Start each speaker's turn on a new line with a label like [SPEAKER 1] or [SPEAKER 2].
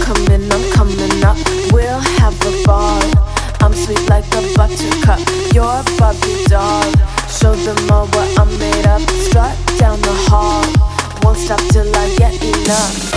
[SPEAKER 1] I'm coming up. We'll have a ball. I'm sweet like a buttercup. You're a Barbie doll. Show them all what I'm made of. Strut down the hall. Won't stop till I get enough.